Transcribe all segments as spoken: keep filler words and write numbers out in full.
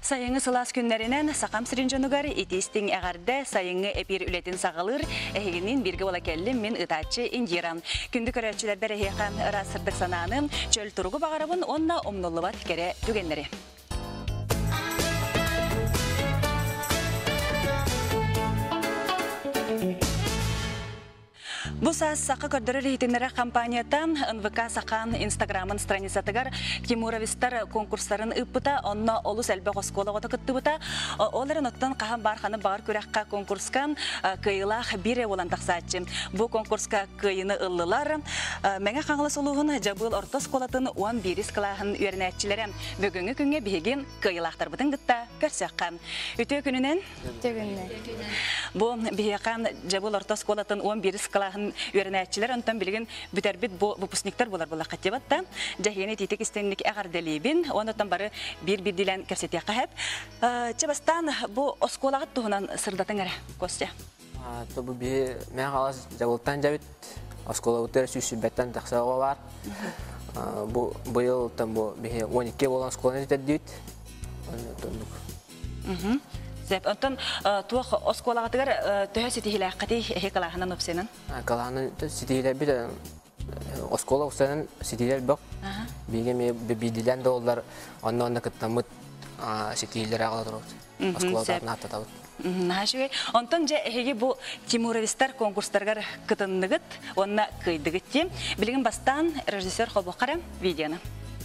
Sayıngı sılас günlerinden saqam sirinjonugar itistің әғарды sayıngı epir ületin сағалыр әйгінен бірге ола келім мен ұтачы Индирам. Күнді көрәтшілерді рейқан расырдық сананым чөл тұрғы бағарабын онна омнулыват кере түгенлері. Бу сас сақы көрдірі рейтинері компаниятан эн вэ ка сақан Инстаграмын страницатыгар Тимуровистар конкурстарын ұппыта, онна олус әлбі қоскола ғота күттібіта. Оларын оттан қахан барханы бағар көрәққа конкурскан кыйлақ бире олан тақсатчы. Бу конкурска кыйыны ұллылар. Мәңе қаңылы солуғын жабыл ортос қолатын он бирис қылағын үйерінәтчілері. Бүгінгі күнге бейген кыйлақтар бұтын ғытта көрсеққан. Үті күнінен? Бу бейеқан жабыл ортос қолатын он бирис қылағын үйерінәтчілер онтан білген бүтербіт выпускниктар болар болар қаттебатта. Жахиені тетек істенлік әғарделейбін. Онытан бары бір-бір дилен көрсетек қағып. Чебастан бұл осколағыт тұғынан сырдатын әрі, Костя? Бұл бі мен қалас жабылттан жабыт. Оскола өттері сүйсібеттен тақсауға бар. Бұл он екі болан осколаны жетеді дейт. Онтан туақ осколағатығар төһі сетихілі қати әйе қалағынан өпсенін? Қалағынан сетихілі бір оскола өпсенін сетихілі бұқ. Бейге бейділен де олар онна-онна күттамыт сетихілері ағылы тұрғыз. Осколағатығын аттатауыд. Онтан жа әйге бұл Тимуровистар конкурстарғар күтіндігіт, онна күйдігітте. Білген бастан режиссер Холбоқары видеоны.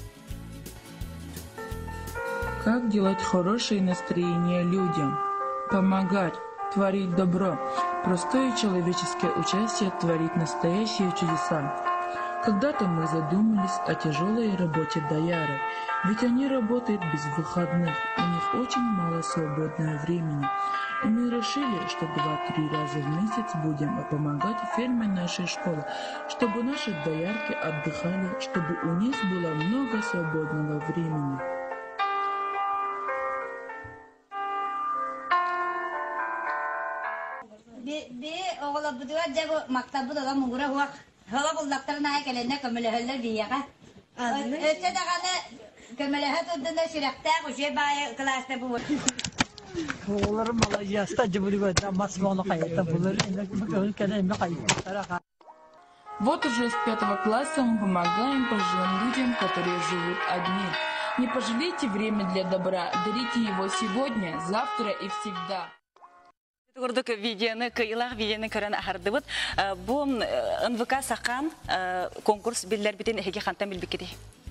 Как делать хорошее настроение людям? Помогать, творить добро. Простое человеческое участие творит настоящие чудеса. Когда-то мы задумались о тяжелой работе дояры, ведь они работают без выходных, у них очень мало свободного времени. И мы решили, что два-три раза в месяц будем помогать ферме нашей школы, чтобы наши доярки отдыхали, чтобы у них было много свободного времени. Be oğla bu diyor cevap maktabı da mugura huak. Hala bu doktorun ayı kelinde kömeleheller diye ka. Öte de kanı kömelehet odunda şirekte kuşe bayi klasta bu. Oğlarım Malazya'sta cıvırı da masmonu kayıtta bulur. Bakın kelime kayıtta. Вот уже с пятого класса мы помогаем пожилым людям, которые живут одни. Не пожалейте время для добра, дарите его сегодня, завтра и всегда. Көрдік видеоны, кыйлақ видеоны көрін ағардыбыд. Бұл эн вэ ка сақан конкурс білдер бітен әйге қантан білбік кеді?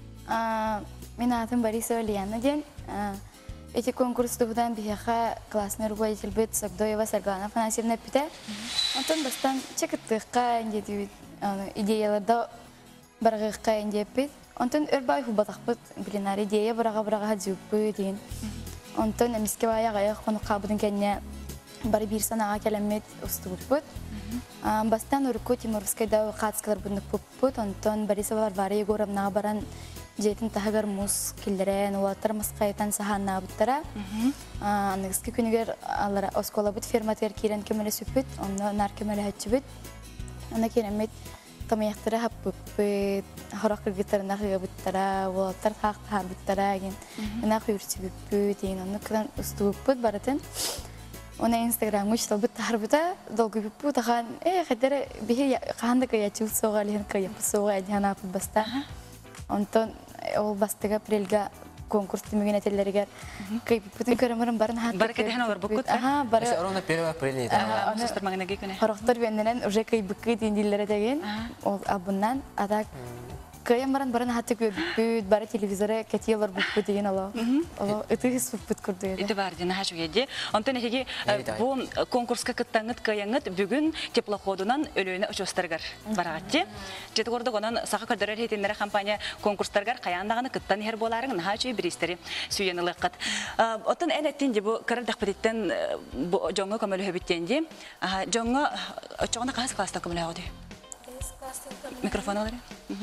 Мен атым Борисова Лияна ден. Эти конкурсты бұдан бейеқа классный руководитель бет Сагдоева Саргана Фанасирна піте. Онтан бастан чекіттіққа идеяларда барғыққа әнде бет. Онтан өрбай хубатақ бет білінар идея бұраға-бұраға жүйіппі дейін. Онтан әміске бая ғаяқ қоны қабыдың кәне бары bir sanağa kelamet ustuput. Bastan urku Timurovskayda qatsklar bunuk puput. Onton Borisovalar var Yegorovna baran jetin tahagar mus killeren watar masqaytan sahanna buttara. Anıgski küniger allara oskola bit firmater kiren kemele süpüt. Onno nar kemele hatchbit. Ona kelamet tamayaqtara happuput. Harakır gitarına buttara watar taqta buttara gen. Ana khuyursibut gen onno kran ustuput baratan. Ona Instagram مش طلبت تحربته ضلقي بيبو تخان إيه خدرة به عندك يا تشوف صوغة اللي هنك يا صوغة هنا في البستا أنتون أول بستة بريلجا كونكورس تمينة اللي رجال كي بيبو كرمرن برن هات بركة هنا وربكوت أها برا بس أرونا بيروا بريلي أنا سستر مغنى جيكونه هرختار بيننا وجا كي بكيت إندي اللي رجعين أبونان أداك كي مرن برن هات كي بيد برا تلفزيون كتير وربكوت يجين الله الله إتوهس بيبو كرديه إتو باردين هاشو يجي أنتون هيجي bu konkurska kıttangıt kayangıt bugün teplahodunan ölüğüne uçostargar barağıtçı. Jeti orada konan sağa kadar hetinlere kampanya konkurstargar kayandağını kıttan her bolarının haçı bir isteri süyanılıqat. Otun en ettince bu karar daqbetitten bu jonga kömölü höbittendi. Jonga çoğuna kaç klasta kömölü höbüdü? Mikrofon alır.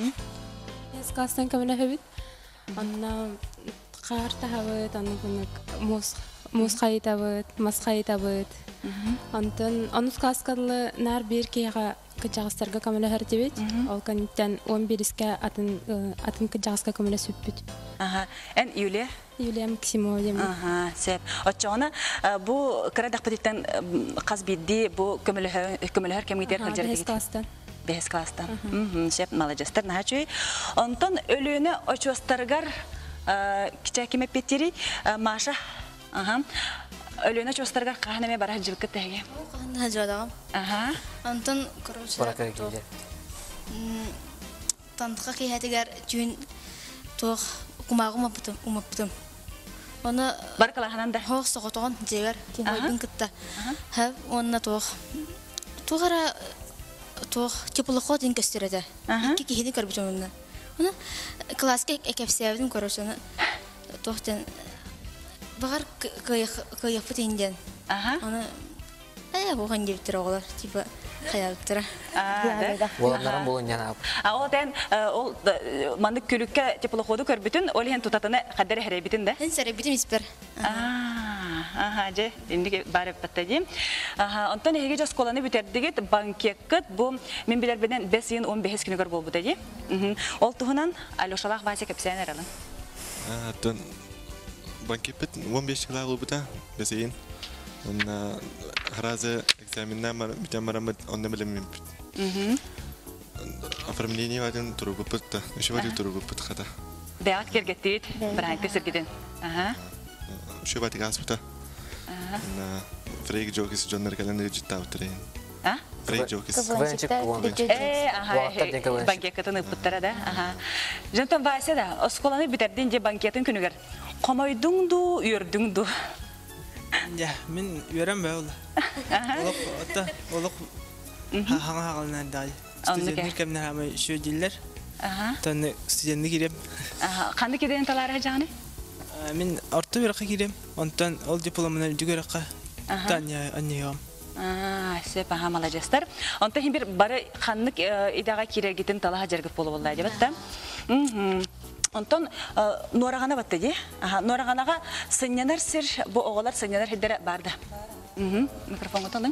Es klastan kömölü höbüt. Anna qarta höbüt, anna kunak mos Мусхайта быт, масхайта быт. Антон, анус каскалы нар бир кега кыжагыстарга камыла хартебит. Ол каниттен он бириске атын атын кыжагыска камыла сүппүт. Ага. Эн Юлия? Юлия Максимова дем. Ага, сеп. Отчона бу кырадак битен каз бидди бу көмөлөр көмөлөр кемгитер кылжар Бес класстан. Бес класстан. Мм, сеп молодецтер нахачуй. Онтон өлүнө очостаргар кичакиме петтери Маша. Ага. Өлүнө очостаргар кахнеме бара жылкы теге. Кахна жадагам. Ага. Антон короче. Бара керек. Тантка киһәтегәр түн тох кумагым апытым, умаптым. Оны Баркалахананда. Хох соготон жегер тинойбин кытта. Ха, онна тох. Тогара тох теплоход ин көстөрөдө. Икки киһини көрбүтөмүн. Оны класска экепсәбин короче. Тохтен багар кыйык кыйык бутинден. Ага. Оны э бу ханҗиптер оглар, типа хаяттыр. Оларнарым болын яна. А отен ол мандык күлүккө теплоходу көрбүтүн, ол hen тутатыны кадары херебитин да. Эн серебитим испер. Аа, аха же, инди барып баттадим. Аха, онтон эге жас коланы бүтердигит банкеккет бу мен билер бенен беш йын он беш күнүгөр болбу деди. Ол туһунан Алёшалах Вася кепсен эралын. А, тон банкепет он беш кыла болбута, беш йын. Он разы экзаменна битен марамыт онда билем. Мм. Оформление ваден тургу пытта. Еще ваден тургу пыт хата. Бәгат кергеттит, бранк тесергиден. Ага. Еще ваден гаспута. Ага. На фрейк джокис джоннер календар життау трейн. А? Фрейк джокис. Э, ага. Банкеттен пыттара да. Ага. Жантан Вася да, осколаны битердин же банкеттен күнүгөр. Комойдуңду, үйөрдүңду. Ya, men öğren be ola. Oluk, ota, oluk. Ha, hangi halına dahi. Stüdyenlik kemler ama şu diller. Aha. Tanı stüdyenlik girem. Aha, kandı keden talar hacağını? Men orta bir girem. Ondan ol diplomunu dügöraka. Tanya anıyam. Ah, sep aha malajester. Onta hem bir barı kanlık idaga kire gidin talar hajargıp bolu vallahi cevapta. Mhm. Ondan Noragana battı. Aha, Noraganaga sınyanar sir bu oğullar sınyanar hiddere barda. Mhm. Mikrofonu tanın.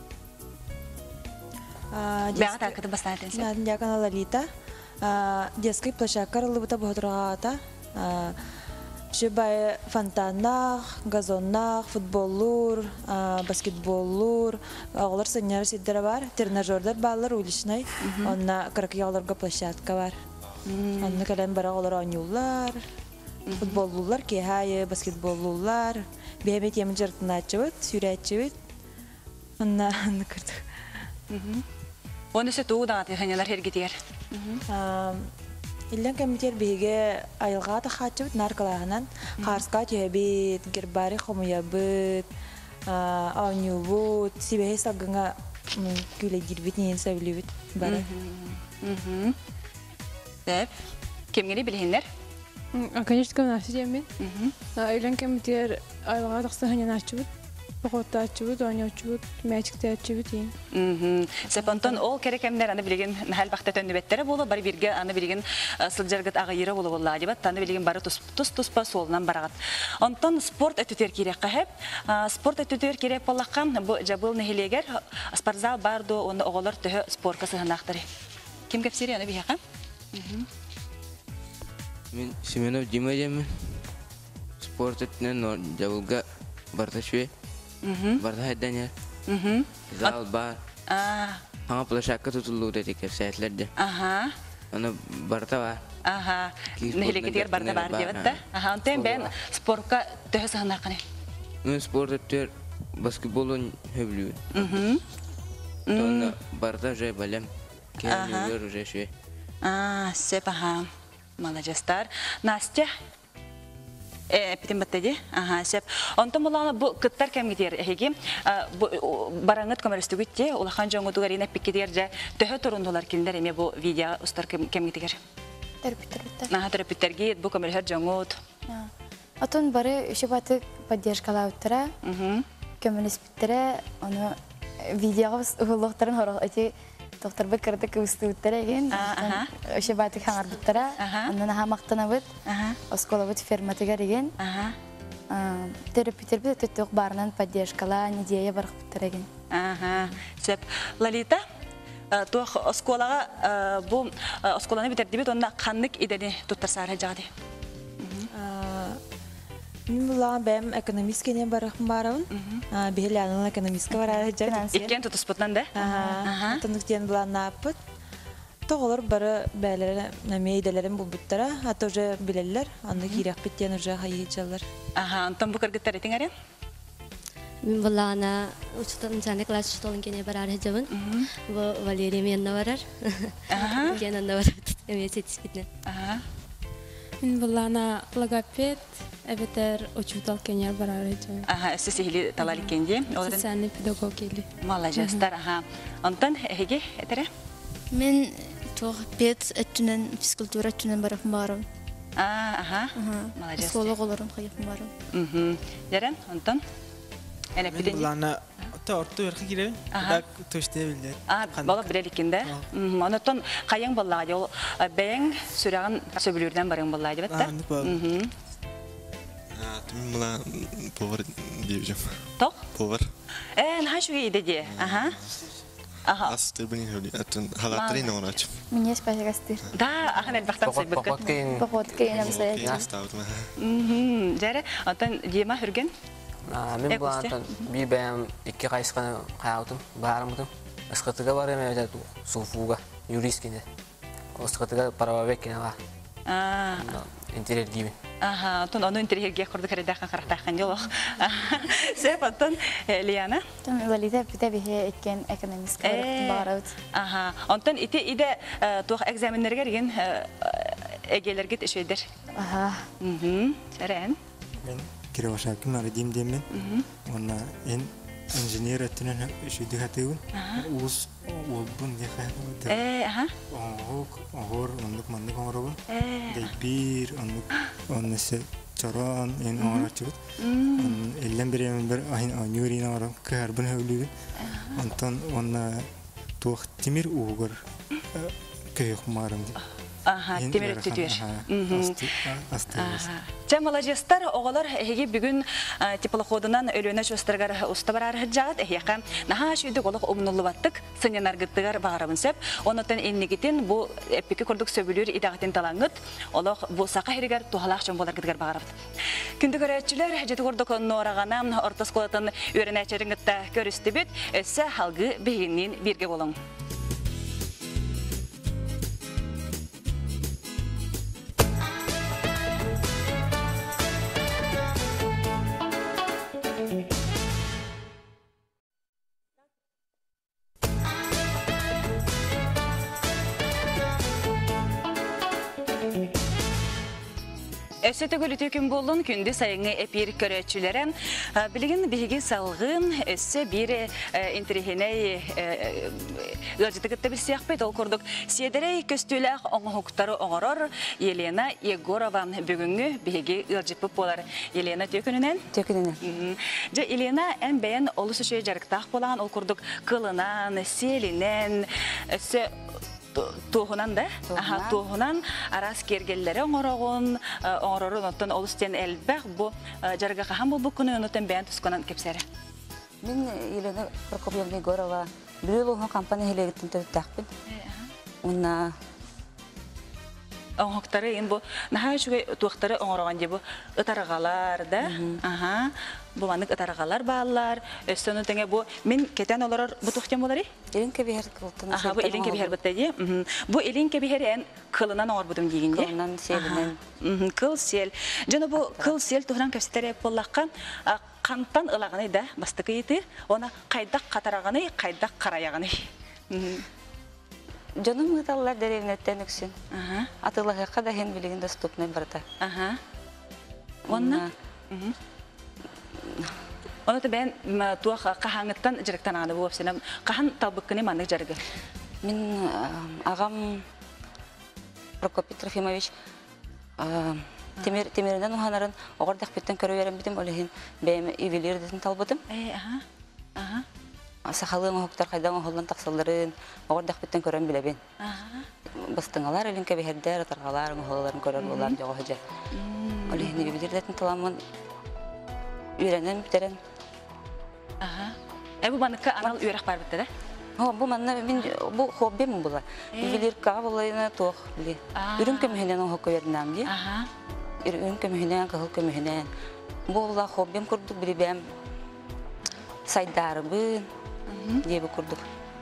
Бәгат акыды бастадын сен. Надя канала Лита. Детский площадка рылыбыта бохотрагата. Шибай фонтаннах, газоннах, футболлур, баскетболлур, оғылар сыннары сиддері бар. Тренажердар баллар уличнай. Онна кыракияларга площадка бар. Онна кален бара оғылар ойнулар, футболлулар, кехайы, баскетболлулар. Бәймет емін жыртын атчыбыт, сүрәтчыбыт. Онна кырдық. Оны сөт уğdan atı hanyalar her gidiyor. İllen kemiter bege ayılga da xatçıbıt narkalağından Qarska tühebit, gerbari xomuyabıt, avnyubut, sibehe salgınga güle girbit neyin sevlibit bari. Dep, kimgeni bilhinler? Конечно, конечно, диямен. Илен кемитер айылга тақса ханyan açıbıt. Бохотта açıbıt, oyna açıbıt, мәчикте açıbıt ин. Мм. Сепонтон ол керек эмнер аны билген хәл бакта төннүбеттер болу, бар бирге аны билген сылжаргыт агайыры болу болла дибат, аны билген бары тус тус туспа солунан барагат. Онтон спорт өтүтер керек кахеп, спорт өтүтер керек боллаккан бу жабыл нехилегер спортзал бардо, оны оголор төхө спортка сыгынактыры. Ким кепсери аны бияка? Мен Семенов Дима демен. Спорт өтүнөн жабылга барташве. Барда хайдanya. Zal bar. Ага площадка tutuldu dedik saatlerde. Aha. Ana barda var. Aha. Nehliketер barda бар деп атта. Aha, онтен бен спортка төһө сыгынаканы. Мен спорт өтөр баскетболун хөблү. Мм. Тона барда жай балем. Кемер уже ше. А, сепаха. Молодецтар. Настя Э, питем баттади. Ага, сеп. Онтон булана бу кыттар кем гитер эги. Бу бараңыт камерастыгытте, улахан жоңу дугарина пиккетер же төһө турундулар киндер эме бу видео устар кем гитер. Терпитер. Наха терпитерги бу камер жоңут. Атон бары шибаты поддержкалаутра. Мм. Көмөлүспүттере, аны видеого улуктарын хорол эти доктор Беккерде кыстыттыреген. Ошо батык хаңарбыттара. Андан хамактанабыт. Осколабыт ферматыгареген. Терапитер бит төттөк барынан поддержкала, недея барыптыреген. Ага. Сеп Лолита туох осколага бу осколаны битердибит онна каннык идени туттарсары жады. Мен булаган бәм экономист кенен барахым барабын. Бихелянын экономистка барары жады. Иккен тутуспутнан да? Тонуктен булан напыт. Тоғылыр бары бәлері нәме иделерін бұлбыттара, аты уже білелер, анды кирек біттен уже хайычалар. Аха, антон бұқыр күттар етің әрен? Мен бұлағына ұчытын жаны класс ұчытылын кене барар жабын. Бұл Валерия менна барар. Кен анда барар, әме сетіспетіне. Мен бұлағына логопед, әбетер ұчытыл кене барар жабын. Аха, өсі сехілі талар екенде? Социальный педагог елі. Мала жастар, аха. Антон, әйге, әтірі? Мен Тух пет этчунен физкультура этчунен барахым барым. А, ага. Молодец. Психолог оларым хайыпым барым. Мгм. Жаран, Антон? Эне биден. Булана та орто верхи киребин. Так төште билдер. А, бала билеликинде. Мм, Антон каяң баллага жол бәң сүрәгән сөбүлүрдән барың баллага дип әтте. Мм. А, тим була повар диюжем. Ток? Повар. Э, нашу иде. Ага. Ага. Астыр бин хөли атын халатрин онач. Мне спасибо. Да, ахын элбахтан сөйбөккө. Походкин. Походкин амсай. Мм, жара, Антон Дима хүрген? А, мен булантан бир бәм икки кайсыканы каятым, барымдым. Ысқытыга бар эме өтө суфуга, юрист кине. Ысқытыга правовед кине бар. А, интерьер гибин. Ага, Антон аны интерьерге курдук карадахан карактахан жолок. Сеп Антон Лиана. Тон Валида бите бихе эккен экономист барат. Ага, Антон ите иде тух экзаменнерге деген эгелерге тешедер. Ага. Мм, саран. Мен Кировашакын арадим демен. Онна эн инженер аттынан шүдү хатыгын. Ус олбун дехат. Э, ага. Ох, охор ондук мандык оробун. Дей бир ондук оннесе чаран эн орачыт. Эллен биремен бир айын анюрин орам карбын хөвлүгүн. Антон онна тух тимир угур көйөк марым. Ага, темир өттүтүр. Жа молодежьтар оголор эги бүгүн теплоходунан өлөнө чөстөргөр уста барар жагат эяка наха шүйдү голок умнулубаттык сынянар гыттыгар багарабын сеп онотон эннигитин бу эпики курдук сөбүлүр идагатын талаңыт олох бу сака херигер тухалак чон болар гыттыгар багарабыт күндү көрөчүлөр жети курдук норагана орто школатын үйрөнөчөрүнгытта көрүстүбүт өссө халгы бегинин бирге болуң. Өсөтө көлүтө күн болун күндү сайыңы эпир көрөчүлөрө билигин биги салгын өссө бир интерихеней ылжытыкытта бир сыякпайт ол курдук седерей көстүлак оңохуктары оңорор Елена Егорова бүгүнгү биги ылжытып болар. Елена төкүнүнөн төкүнүнөн же Елена эм бен олус өшө жарыктак болгон ол курдук кылынан селинен өссө Туğunan da, aha tuğunan aras kergellere oңorogун, oңororun oттон олустен элбек бу жарга кахан бул букуну онотон бен тусканан кепсере. Мен Елена Прокопьевна Егорова бирөөлү компания хелегиттен төттакпын. Уна оңоктары ин бу наха шугай туактары оңорогон же бу ытаргалар да. Аха. Бу манык ытаргалар баалар. Өстөнү теңе бу мен кетен олар бу туктен болары? Элин кебихер кылтын. Аха, бу элин кебихер битти. Бу элин кебихерен кылынан оңор будум дегенде. Кылынан селинен. Мм, кыл сел. Жана бу кыл сел тугран кепстере боллаккан кантан ылаганы да бастыкы ити. Она кайдак катараганы, кайдак караяганы. Жаным металлар деревнеттен үксүн. Атылага када хен билигин доступный барда. Ага. Онна. Мм. Оны ben туах кахаңыттан жиректен аны бу сенем кахан табыккыны маны жаргы. Мен агам Прокопий Трофимович темир темирден уханарын огордак беттен көрө берем битим олехин бем ювелирден талбытым. Э, ага. Ага. Сахалын октар кайдан холлан таксалдарын огордак беттен көрөм билебин. Ага. Бастыңалар элинке бехердер таргалар холларын көрөр булар жого хажа. Олехин ювелирден таламын үйренем битерен. Ага. Э бу баныкка анал үйрәк бар битте да? Бу манна бу хоббим була. Билер кабылына тох били. Үрүн көмүнөн хокко Вьетнам ди. Ага. Үрүн көмүнөн кыл көмүнөн. Була хоббим курдук билбем. Сайдарбы дебе курдук.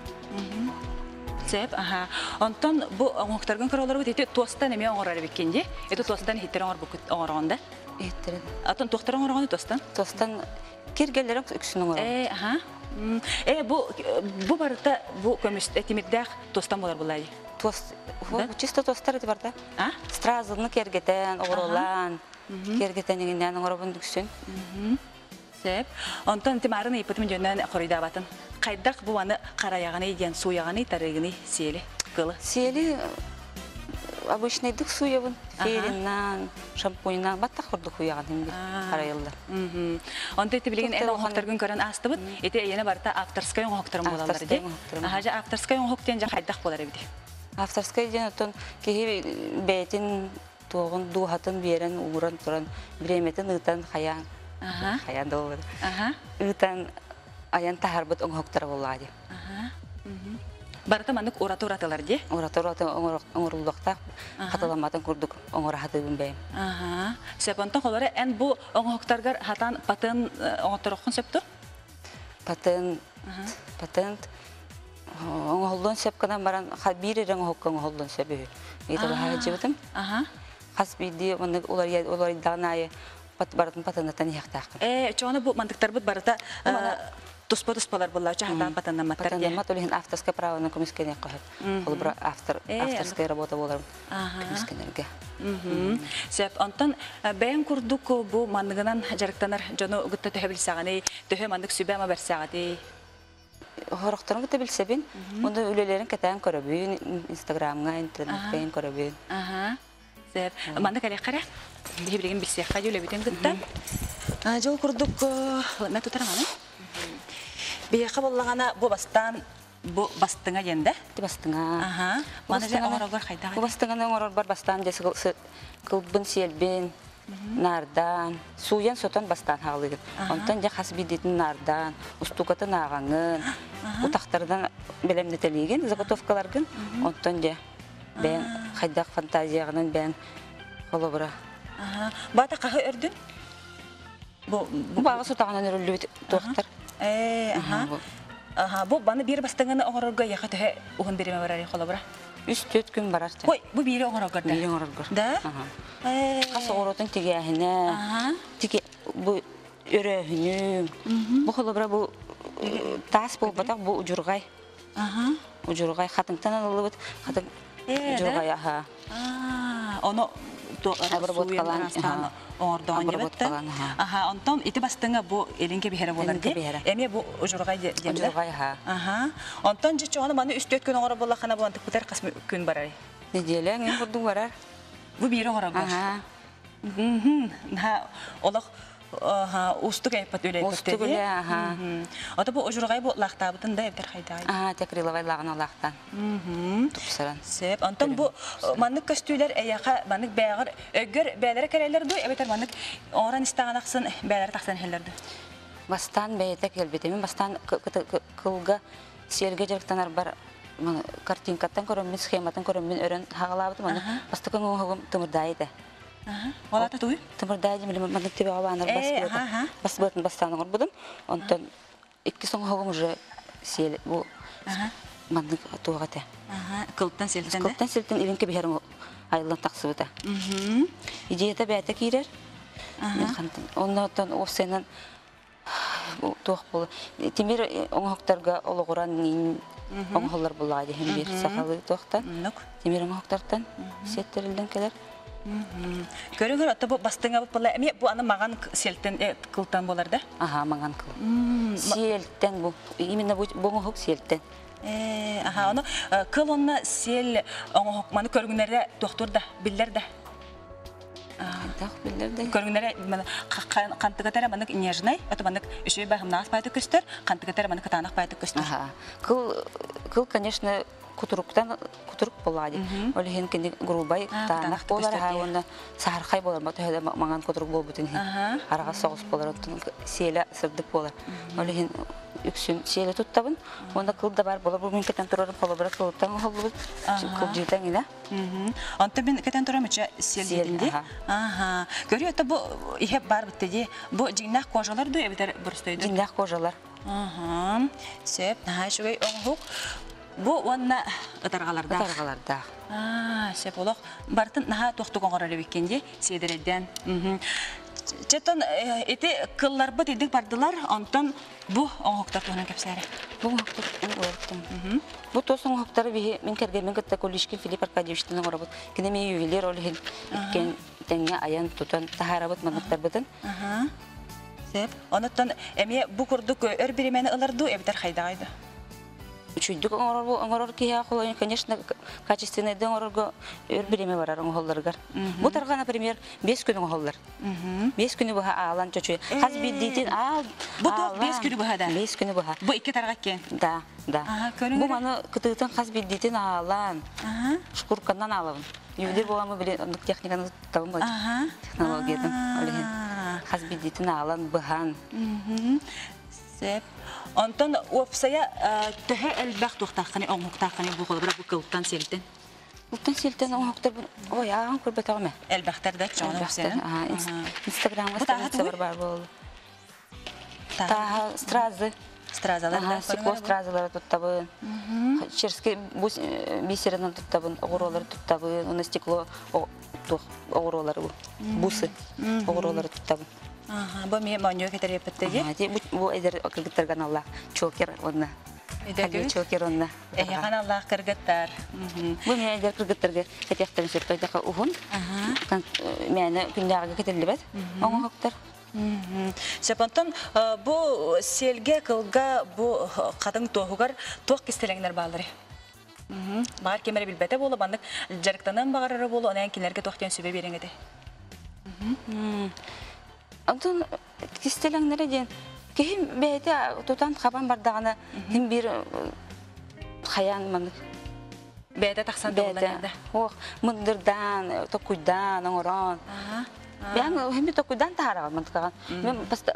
Сеп, ага. Онтон бу оңоктарган көрөлөр бит эти тостан эме оңорар бекенди. Эти тостан хиттер оңор бу оңорганда. Эттер. Атын тохтар оңорган тостан. Тостан киргелер үксүн оңор. Э, ага. Э, бу бу барда бу көмүст этимирдах тостан болар булай. Тост, чисто тостар эти барда. А? Стразылны кергетен, оңорлан. Кергетен дегенден оңорбун үксүн. Сеп. Онтон тимарын ипетим жөннөн корыйда батын. Кайдак бу аны караяганы ден суяганы тарыгыны сели кылы. Сели обычный дык суябын. Фериннан, шампуньнан баттак курдук суяганы карайылды. Мм. Онто эти билген эн оңоктаргын көрөн астыбыт. Эти эне барта авторскай оңоктарым болалар ди. Ага, жа авторскай оңоктен жа кайдак болар биди. Авторскай ден отон кеги бетин тогун дуhатын берен уран туран биреметин ытан хаян. Ага. Хаян долбу. Ага. Ытан аян тахарбыт оңоктар боллади. Ага. Мм. Барта манык уратураталар ди. Уратураты оңорлукта каталаматын курдук оңорахатыбын бем. Ага. Сепонтон холары эн бу оңоктаргар хатан патын оңотороккун септу? Патын. Патент. Оңолдон сепкадан баран бир эрең оңоккон оңолдон себи. Эти баха жибитим. Ага. Хасбиди маны улар улар данайы пат бартын патанатан яктак. Э, чоны бу мандыктар бут барата туспа-туспалар буллар чахтан патаннан маттар. Патаннан мат улин авторская право на комиссияне кохат. Ол бра автор авторская работа болар. Ага. Комиссиянерге. Мм. Сеп антон бен курдук бу мандыгынан жарыктанар жону гытта төһөбил саганы, төһө мандык сүбәма берсагаты. Хорохторун гытта билсебин, онда үлелерин катан көрөбүн, Инстаграмга, интернетке көрөбүн. Ага. Сеп мандык але кара. Бибилген билсек кадүле битен гытта. А жол курдук ме тутараманы? Бияка боллагана бу бастан бу бастыңа денде? Ти бастыңа. Ага. Мана же оңоргор кайда? Бу бастыңа оңорор бар бастан десе кылбын селбен, нардан, суян сотан бастан халыгы. Онтан же хасбидитин нардан, устукатын агаңын, утактардан белемнетелеген заготовкаларгын. Онтан же бен хайдак фантазиягынан бен холобра. Ага. Бата кахы өрдүн? Бу бу бага сотагынан өрүлүп токтар. Э, ага. Ага, бу баны бир бастыңаны оңорорго яка төһө угун береме барар холобра. үч төрт күн барар. Ой, бу бири оңорорго да. Бири оңорорго. Да? Ага. Э, кас оңоротун тигәһенә. Ага. Тиге бу өрөһүнү. Бу холобра бу тас бу батак бу ужургай. Ага. Ужургай хатынтан алып, хатын ужургай аха. А, оно то обработкалан оңордон жебетте. Аха, онтон ити бастыңа бу элинке бихере болар ди. Эме бу ужургай демде. Ужургай ха. Аха. Онтон же чоны маны үч төрт күн оңора боллахана болантык бутар касмы күн барар. Неделя мен курдук барар. Бу бири оңора бар. Аха. Мм. Ха, олох Ага, устук айпат үле көтөдү. Устук үле, ага. Ата бу ожургай бу лактабытын да эптер хайдай. Ага, текриловай лагына лактан. Мм. Тупсаран. Сеп, антон бу маннык костюлер эяка маннык бәгыр өгөр бәләре керәләр ду, эбетер маннык оран истаганаксын бәләре таксан хәлләрдә. Бастан бәйте келбете, мен бастан кылга серге жактанар бар. Мен картинкаттан көрөм, мен схематан көрөм, мен өрөн хагалабыт, мен бастыкын оңгым тымырдайды. Ага. Валата туй? Тымырдайды, мен мен тебе аванар басбыт. Басбытын бастан орбудым. Онтон икки соң хогым уже сел бу. Ага. Мандык тугата. Ага. Кылтан селтен. Кылтан селтен илинке бихерим айлан таксыбыта. Мм. Идеята бәйте кирер. Ага. Оннан осенен тух бул. Тимир оңоктарга ологоран нин оңголлар булады һәм бир сахалы тохтан. Тимир оңоктардан сеттерилден келер. Көрөгөр ата бу бастыңа бу була. Эме бу аны маган селтен кылтан болар да? Ага, маган кыл. Селтен бу. Именно бу боңок селтен. Э, ага, аны кылонна сел оңок маны көргүнөрдө доктор да, биллер да. Так, биллер да. Көргүнөрдө кантыгатара маны нежный, ата маны үшөй бахым нас пайты көстөр, кантыгатара маны катанак пайты көстөр. Ага. Кыл кыл, конечно, кутуруктан кутурук болады. Олеген кини грубай танах болар хавына сархай болар мат хөдө манган кутурук болбутун. Арага согус болар оттун селе сырдык болар. Олеген үксүн селе туттабын. Онда кылда бар болар бу мен кетен турар полобра кылтан холбут. Кылжытан ине. Онта мен кетен турамыча селдинди. Аха. Көрөтө бу ихе бар битти. Бу жиннах кожалар да эбитер бурстойду. Жиннах кожалар. Аха. Сеп нахашугай оңлук. Бу онна ытаргаларда. Ытаргаларда. А, сеп олох бартын наха токтугон горары беккенде седереден. Мм. Четон эти кыллар бит идик бардылар, онтон бу оңоктор тонун кепсәре. Бу оңоктор оңоктор. Мм. Бу тосын оңоктор би мен кергән мен китте Колишкин Филипп Аркадьевичтин оңорабыт. Кине мен ювелир олген кен теңгә аян тутан тахарабыт манактар битен. Аха. Сеп, онтон эме бу курдук өр биремене ылырду эбитер хайдагайды. Чүйдік оңорор кия қолайын, конечно, качественный ден оңорорго өр биреме барар оңолларгар. Бу тарга, например, бес күн оңоллар. бес күнү буга алан чөчө. Каз биддитин ал. Бу ток бес күнү буга да. бес күнү буга. Бу икки тарга кен. Да, да. Бу маны кытытын каз биддитин алан. Шкуркандан алабын. Ювелир бугамы биле техниканы табын бой. Технологиядан олеген. Каз биддитин алан буган. Сеп. Онтон опсая төһө элбах тухтакны оңуктакны бу голбра бу кылтан селтен. Кылтан селтен оңуктар ой аган көрбөтөгөмө. Элбахтарда чоңуктар. Ага, Инстаграмга страница бар бол. Та стразы, стразалар, ага, стекло стразалар туттабы. Черский бисеринен туттабын, огуролор туттабы, уна стекло огуролор бусы, огуролор туттабы. Ага, бу мен моньё кетер эпеттеги. Ага, бу эдер кыргыттар каналла чокер онна. Эдер чокер онна. Э, каналла кыргыттар. Бу мен эдер кыргыттарга кетектен сөптөй дека ухун. Ага. Мени күндөгө кетелибет. Оңоктор. Сепантон бу селге кылга бу кадың тоогугар ток кистелеңдер баалары. Бар кемере билбете болу бандык жарыктанан багарары болу анан кинерге токтен сөбө береңеди. Антон кистелеңнере ден кем бете тутан хабан бардагына ким бир хаян маны бете таксан долларда. Ох, мындырдан, токуйдан, оңорон. Ben hem bir tokudan taraf mantıkan. Ben pasta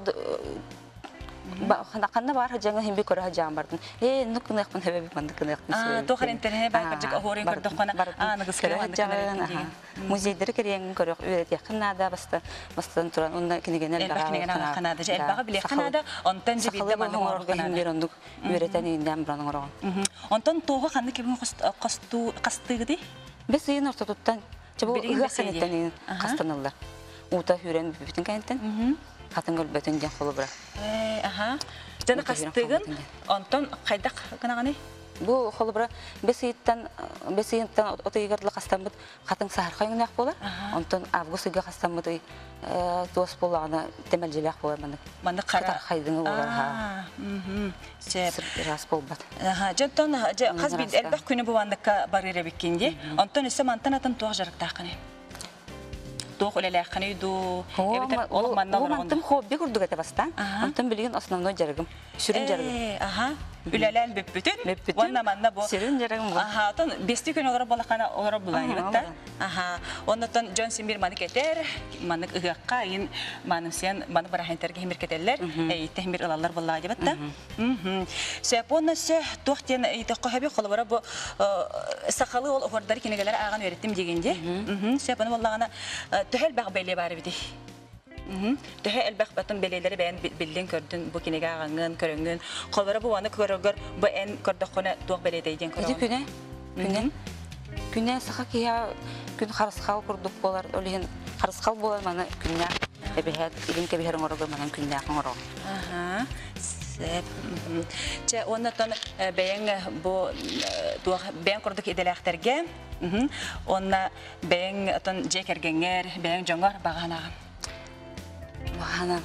ba kanna var hacanga hem bir kore hacam bardın. E nukun yakın hebe bir mantıkan yakın. Ah, tohar internet ben kacak ahorin kurduk kana. Ah, nagıskere hacam. Muzeyleri kereng kore üret yakın nada basta bastan turan onda kini genel daha. Elbak kini genel kanada. Je elbak bile kanada. Ondan je bilde manı ngoruk kanada. Bir onduk üreten inden buran ngoruk. Ondan tohu kandı kebin kastu kastı gidi. Biz yine orta tuttan. Çabuk hıhkanetten kastanırlar. Uta hüren bütün kanetten. Katın gölbeten gen kolu bırak. Aha. Canı kastığın ondan kaydak kanağını? Bu kolu bırak. Besiyitten besiyitten otoygarlı kastan bıt. Katın sahar kayınak bolar. Ondan avgustiga kastan bıt. Dost bolağına temelcilik bolar bana. Bana kara kaydını bolar ha. Sep ras bolbat. Aha. Canton kas bir elbak günü bu vandıkka barire bikindi. Ondan ise mantanatan tuğajarak taqını. Тоқ үлеләққаны үйду. Ол мантым хобби күрдік әті бастан. Мантым білген основной жарығым. Сүрін жарығым. Аха. Үлеләл біп бүтін. Онна манна бұл. Сүрін жарығым бұл. Аха. Отын бесті күн олар болақана олар бұлайы бітті. Аха. Оннатон Джон Симбир маны кетер. Маны ұғаққа айын маным сен маны барахайынтерге хемір кетерлер. Әйті хемір ұлалар бұлайы бітті. Сөп онна сө тоқтен әйті қойбе қолыбара бұл сақалы ол ұғырдары кенегелер аған өреттім дегенде. Сөп оны болағана Töhel baq bele bari bidi. Töhel baq batın beleleri ben bildin gördün bu kinege ağangın körüngün. Kolları bu anı körüngür bu en kördüqona tuğ beledeyden körüngün. Edi küne? Küne? Küne sağa ki ya gün xarısqal kurduk bolar. Öleyin xarısqal bolar mana küne. Ebehet ilim ke biherin oragır mana küne ağın oragır. Aha. Sep. Çe ondan beyin bu tuğ ben kurduk edelekterge. Onna beyin atan jekergenger, beyin jongar bagana. Bagana.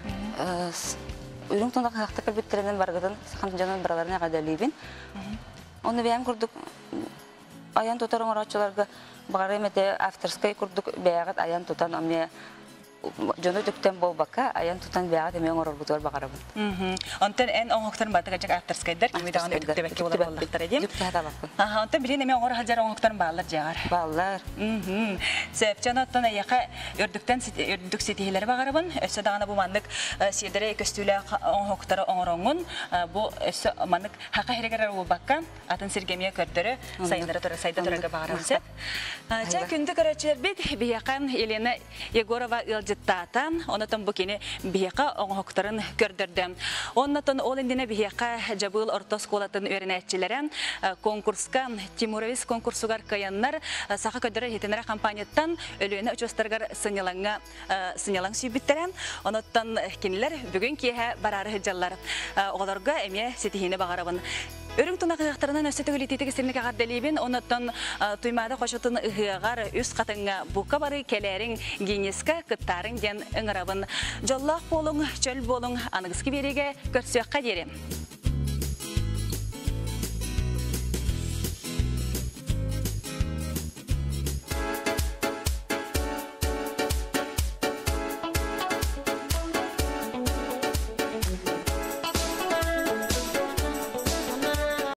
Ürün tonda qaqta kalbitlerden bargadan saxan janan baralarına qadalibin. Onna beyin kurduk ayan tutarın oraçlarga bagara mete afterskay kurduk beyagat ayan tutan amne жону төктен болбакка аян тутан бяга темен орор бутор багарабын. Мм. Онтон эн оңоктарын батыга жак авторскайдар кими даган өктөбекке болар боллактар эдем. Аха, онтон билен эме оңор хаҗар оңоктарын баалар жагар. Баалар. Мм. Сепчан оттон яка өрдүктен өрдүк сетихилер багарабын. Өсө дагана бу мандык седере көстүлө оңоктары оңороңун. Бу өсө мандык хака херегер болбакка атын сергемия көрдөрө сайындыра тора сайда торага багарабыз. Ча күндү көрөчөр бит биякан Елена Егорова ылжыттаатан, онотон букини бияка оңоктарын көрдөрдүм. Онотон ол индине бияка жабыл орто школатын өренетчилерен конкурска Тимуровис конкурсугар каяннар саха көдөрө хетенера компанияттан өлүнө участаргар сынялаңга сынялаң сүйбиттерен. Онотон кинилер бүгүн кие барары жаллар. Оларга эме сетихине багарабын. Өрүң тунакыктарынан өсө төгөлитеге сирнеге гадделибин, онотон туймада кошотун ыгыгар үс катыңга бука бары келерин гинеска кыттарын ген ыңырабын. Жоллак болуң, чөл болуң, аныңызки береге көрсөкка дерем.